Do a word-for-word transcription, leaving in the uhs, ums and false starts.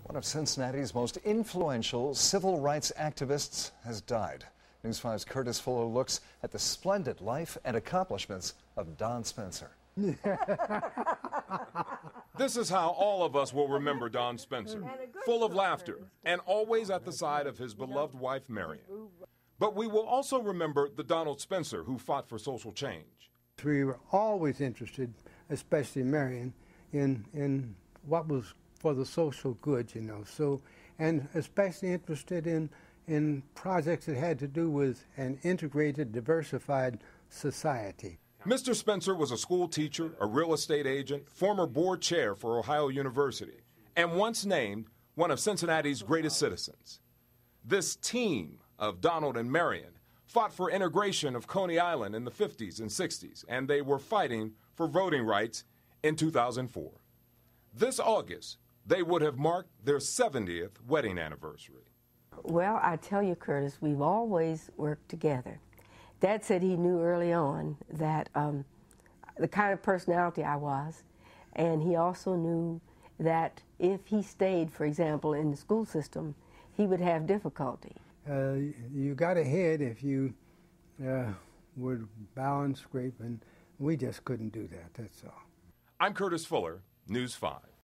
One of Cincinnati's most influential civil rights activists has died. News five's Courtis Fuller looks at the splendid life and accomplishments of Don Spencer. This is how all of us will remember Don Spencer, full of laughter and always at the side of his beloved wife, Marion. But we will also remember the Donald Spencer who fought for social change. We were always interested, especially Marion, in, in what was for the social good, you know, so, and especially interested in, in projects that had to do with an integrated, diversified society. Mister Spencer was a school teacher, a real estate agent, former board chair for Ohio University, and once named one of Cincinnati's greatest citizens. This team of Donald and Marion fought for integration of Coney Island in the fifties and sixties, and they were fighting for voting rights in two thousand four. This August, they would have marked their seventieth wedding anniversary. Well, I tell you, Courtis, we've always worked together. Dad said he knew early on that um, the kind of personality I was, and he also knew that if he stayed, for example, in the school system, he would have difficulty. Uh, you got ahead if you uh, would bow and scrape, and we just couldn't do that, that's all. I'm Courtis Fuller, News five.